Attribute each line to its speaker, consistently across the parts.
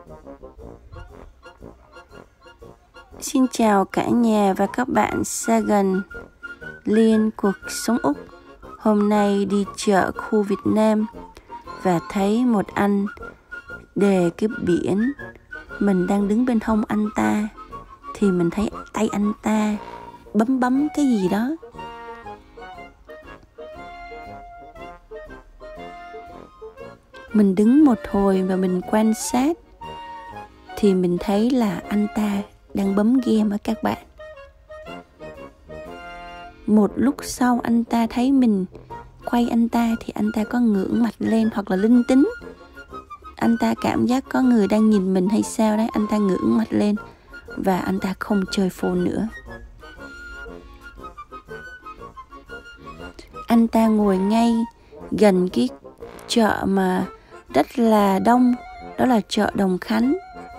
Speaker 1: Xin chào cả nhà và các bạn xa gần Liên cuộc sống Úc. Hôm nay đi chợ khu Việt Nam và thấy một anh đề cái biển. Mình đang đứng bên hông anh ta thì mình thấy tay anh ta bấm cái gì đó. Mình đứng một hồi và mình quan sát thì mình thấy là anh ta đang bấm game á các bạn. Một lúc sau anh ta thấy mình quay anh ta thì anh ta có ngửa mặt lên hoặc là linh tính. Anh ta cảm giác có người đang nhìn mình hay sao đấy. Anh ta ngửa mặt lên và anh ta không chơi phone nữa. Anh ta ngồi ngay gần cái chợ mà rất là đông, đó là chợ Đồng Khánh.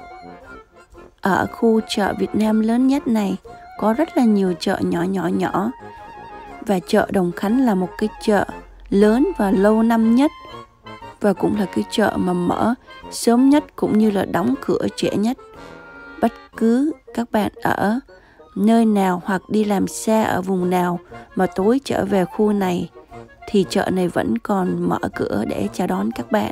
Speaker 1: Ở khu chợ Việt Nam lớn nhất này có rất là nhiều chợ nhỏ. Và chợ Đồng Khánh là một cái chợ lớn và lâu năm nhất, và cũng là cái chợ mà mở sớm nhất cũng như là đóng cửa trễ nhất. Bất cứ các bạn ở nơi nào hoặc đi làm xa ở vùng nào mà tối trở về khu này thì chợ này vẫn còn mở cửa để chào đón các bạn.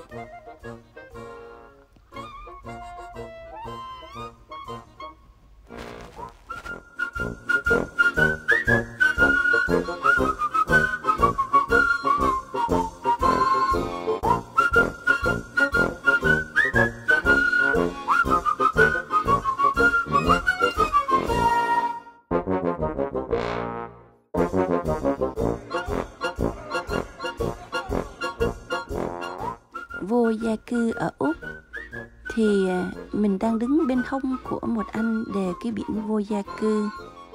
Speaker 1: Vô gia cư ở Úc thì mình đang đứng bên hông của một anh đề cái biển vô gia cư.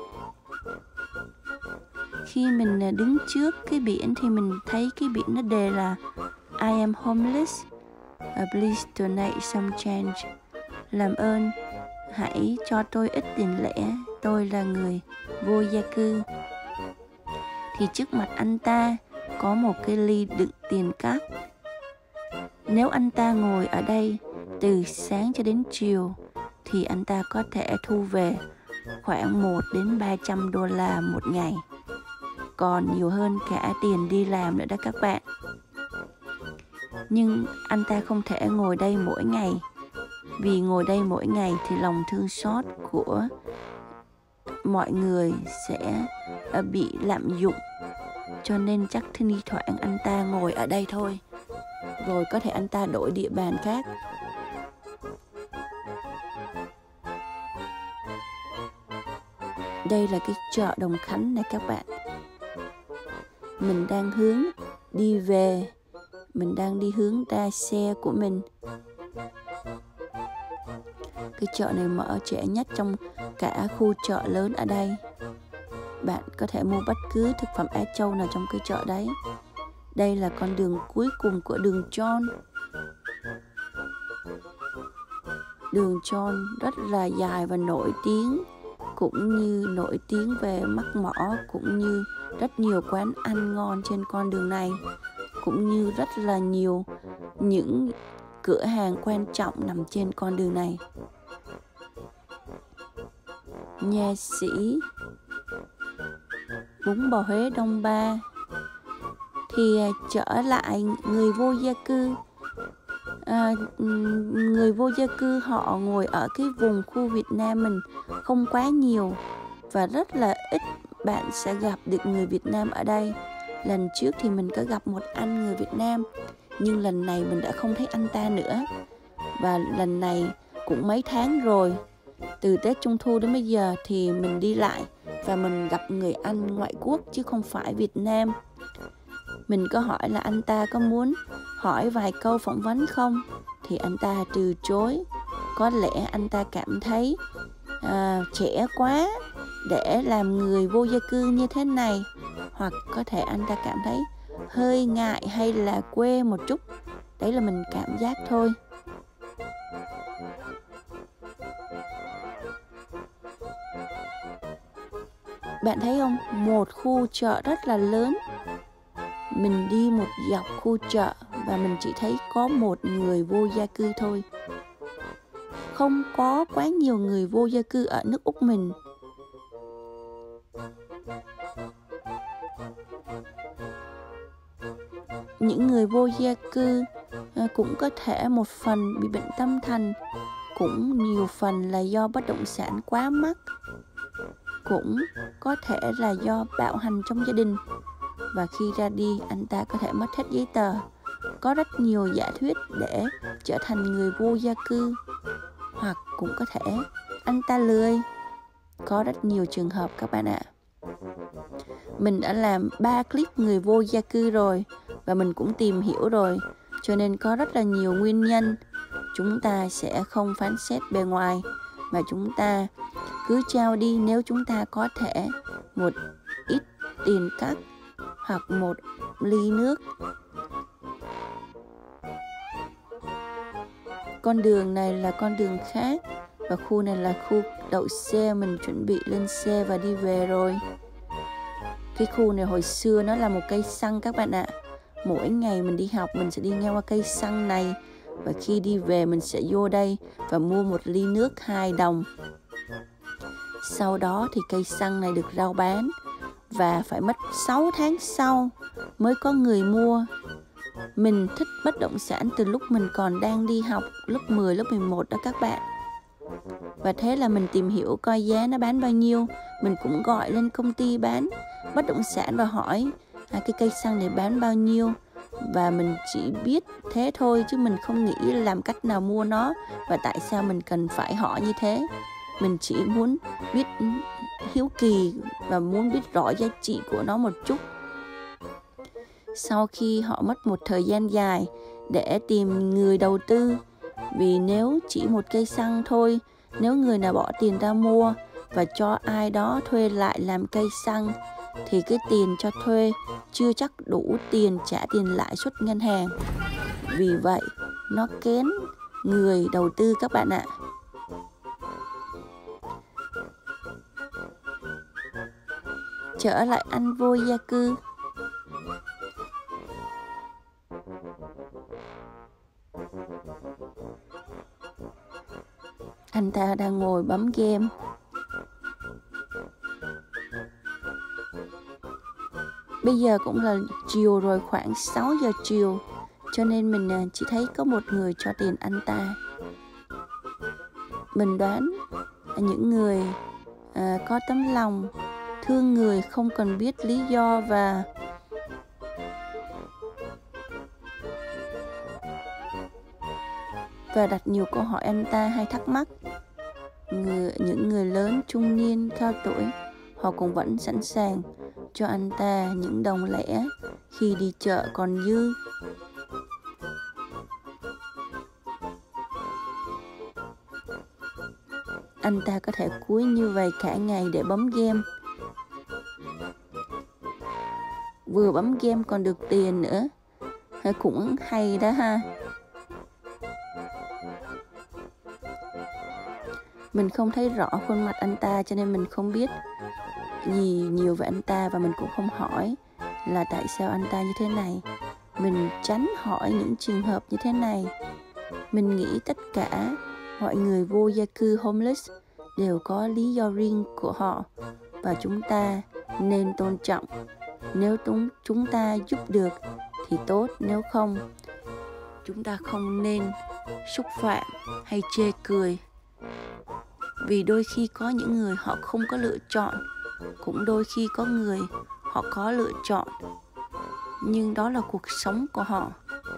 Speaker 1: Khi mình đứng trước cái biển thì mình thấy cái biển nó đề là I am homeless, please donate some change. Làm ơn hãy cho tôi ít tiền lẻ, tôi là người vô gia cư. Thì trước mặt anh ta có một cái ly đựng tiền cát. Nếu anh ta ngồi ở đây từ sáng cho đến chiều thì anh ta có thể thu về khoảng 1 đến 300 đô la một ngày. Còn nhiều hơn cả tiền đi làm nữa đó các bạn. Nhưng anh ta không thể ngồi đây mỗi ngày. Vì ngồi đây mỗi ngày thì lòng thương xót của mọi người sẽ bị lạm dụng. Cho nên chắc thi thoảng anh ta ngồi ở đây thôi. Rồi có thể anh ta đổi địa bàn khác. Đây là cái chợ Đồng Khánh này các bạn. Mình đang hướng đi về. Mình đang đi hướng ra xe của mình. Cái chợ này mở trễ nhất trong cả khu chợ lớn ở đây. Bạn có thể mua bất cứ thực phẩm Á Châu nào trong cái chợ đấy. Đây là con đường cuối cùng của đường John. Đường John rất là dài và nổi tiếng, cũng như nổi tiếng về mắc mỏ, cũng như rất nhiều quán ăn ngon trên con đường này, cũng như rất là nhiều những cửa hàng quan trọng nằm trên con đường này. Nhà sĩ bún bò Huế Đông Ba. Thì trở lại người vô gia cư. Người vô gia cư họ ngồi ở cái vùng khu Việt Nam mình không quá nhiều, và rất là ít bạn sẽ gặp được người Việt Nam ở đây. Lần trước thì mình có gặp một anh người Việt Nam, nhưng lần này mình đã không thấy anh ta nữa. Và lần này cũng mấy tháng rồi, từ Tết Trung Thu đến bây giờ thì mình đi lại và mình gặp người Anh ngoại quốc chứ không phải Việt Nam. Mình có hỏi là anh ta có muốn hỏi vài câu phỏng vấn không, thì anh ta từ chối. Có lẽ anh ta cảm thấy trẻ quá để làm người vô gia cư như thế này, hoặc có thể anh ta cảm thấy hơi ngại hay là quê một chút. Đấy là mình cảm giác thôi. Bạn thấy không? Một khu chợ rất là lớn. Mình đi một dọc khu chợ và mình chỉ thấy có một người vô gia cư thôi. không có quá nhiều người vô gia cư ở nước Úc mình. Những người vô gia cư cũng có thể một phần bị bệnh tâm thần, cũng nhiều phần là do bất động sản quá mắc, cũng có thể là do bạo hành trong gia đình, và khi ra đi anh ta có thể mất hết giấy tờ. Có rất nhiều giả thuyết để trở thành người vô gia cư, hoặc cũng có thể anh ta lười. Có rất nhiều trường hợp các bạn ạ. Mình đã làm 3 clip người vô gia cư rồi, và mình cũng tìm hiểu rồi, cho nên có rất là nhiều nguyên nhân. Chúng ta sẽ không phán xét bề ngoài, mà chúng ta cứ trao đi nếu chúng ta có thể một ít tiền cắt hoặc một ly nước. Con đường này là con đường khác, và khu này là khu đậu xe. Mình chuẩn bị lên xe và đi về rồi. Cái khu này hồi xưa nó là một cây xăng các bạn ạ. Mỗi ngày mình đi học mình sẽ đi ngang qua cây xăng này, và khi đi về mình sẽ vô đây và mua một ly nước 2 đồng. Sau đó thì cây xăng này được rao bán, và phải mất 6 tháng sau mới có người mua. Mình thích bất động sản từ lúc mình còn đang đi học lớp 10, lớp 11 đó các bạn. Và thế là mình tìm hiểu coi giá nó bán bao nhiêu. Mình cũng gọi lên công ty bán bất động sản và hỏi cái cây xăng này bán bao nhiêu. Và mình chỉ biết thế thôi, chứ mình không nghĩ làm cách nào mua nó và tại sao mình cần phải hỏi như thế. Mình chỉ muốn biết, hiếu kỳ và muốn biết rõ giá trị của nó một chút. Sau khi họ mất một thời gian dài để tìm người đầu tư, vì nếu chỉ một cây xăng thôi, nếu người nào bỏ tiền ra mua và cho ai đó thuê lại làm cây xăng, thì cái tiền cho thuê chưa chắc đủ tiền trả tiền lãi suất ngân hàng. Vì vậy, nó kén người đầu tư các bạn ạ. Trở lại anh vô gia cư. Anh ta đang ngồi bấm game. Bây giờ cũng là chiều rồi, khoảng 6 giờ chiều, cho nên mình chỉ thấy có một người cho tiền anh ta. Mình đoán những người có tấm lòng thương người, không cần biết lý do và đặt nhiều câu hỏi anh ta hay thắc mắc. Những người lớn, trung niên, cao tuổi, họ cũng vẫn sẵn sàng cho anh ta những đồng lẻ khi đi chợ còn dư. Anh ta có thể cúi như vậy cả ngày để bấm game. Vừa bấm game còn được tiền nữa, cũng hay đó ha. Mình không thấy rõ khuôn mặt anh ta, cho nên mình không biết gì nhiều về anh ta, và mình cũng không hỏi là tại sao anh ta như thế này. Mình tránh hỏi những trường hợp như thế này. Mình nghĩ tất cả mọi người vô gia cư homeless đều có lý do riêng của họ, và chúng ta nên tôn trọng. Nếu chúng ta giúp được thì tốt, nếu không, chúng ta không nên xúc phạm hay chê cười. Vì đôi khi có những người họ không có lựa chọn, cũng đôi khi có người họ có lựa chọn, nhưng đó là cuộc sống của họ.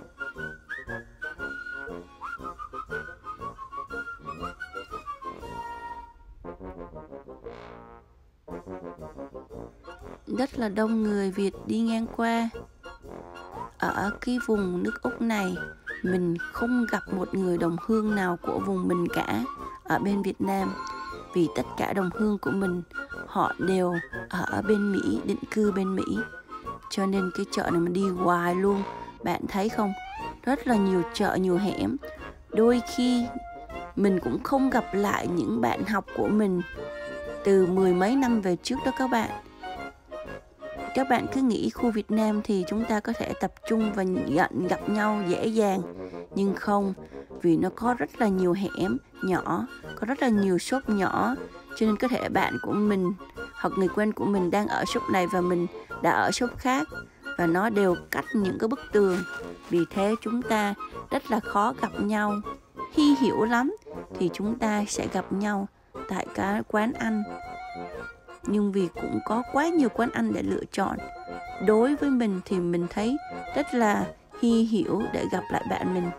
Speaker 1: Rất là đông người Việt đi ngang qua. Ở cái vùng nước Úc này, mình không gặp một người đồng hương nào của vùng mình cả ở bên Việt Nam. Vì tất cả đồng hương của mình, họ đều ở bên Mỹ, định cư bên Mỹ. Cho nên cái chợ này mình đi hoài luôn. Bạn thấy không? Rất là nhiều chợ, nhiều hẻm. Đôi khi mình cũng không gặp lại những bạn học của mình từ 10 mấy năm về trước đó các bạn. Các bạn cứ nghĩ khu Việt Nam thì chúng ta có thể tập trung và gặp nhau dễ dàng. Nhưng không, vì nó có rất là nhiều hẻm nhỏ, có rất là nhiều shop nhỏ, cho nên có thể bạn của mình hoặc người quen của mình đang ở shop này và mình đã ở shop khác, và nó đều cách những cái bức tường. Vì thế chúng ta rất là khó gặp nhau. Hy hữu lắm thì chúng ta sẽ gặp nhau tại cái quán ăn. Nhưng vì cũng có quá nhiều quán ăn để lựa chọn, đối với mình thì mình thấy rất là hy hữu để gặp lại bạn mình.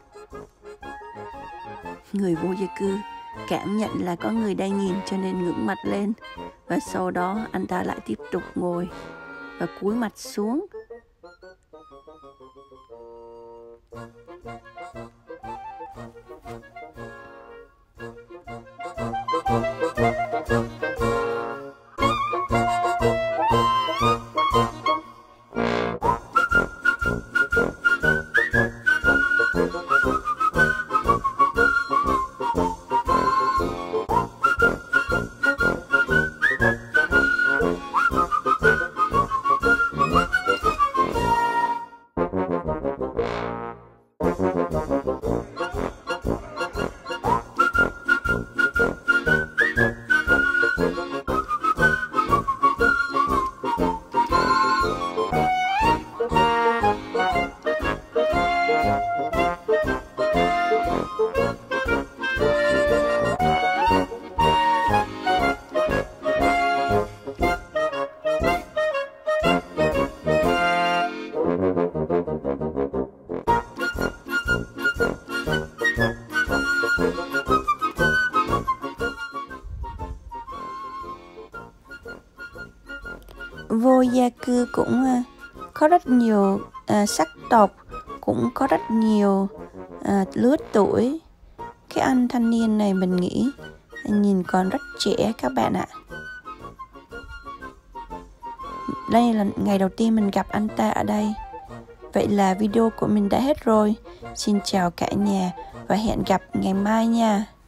Speaker 1: Người vô gia cư cảm nhận là có người đang nhìn cho nên ngẩng mặt lên, và sau đó anh ta lại tiếp tục ngồi và cúi mặt xuống. Vô gia cư cũng có rất nhiều sắc tộc, cũng có rất nhiều lứa tuổi. Cái anh thanh niên này mình nghĩ nhìn còn rất trẻ các bạn ạ. Đây là ngày đầu tiên mình gặp anh ta ở đây. Vậy là video của mình đã hết rồi. Xin chào cả nhà và hẹn gặp ngày mai nha.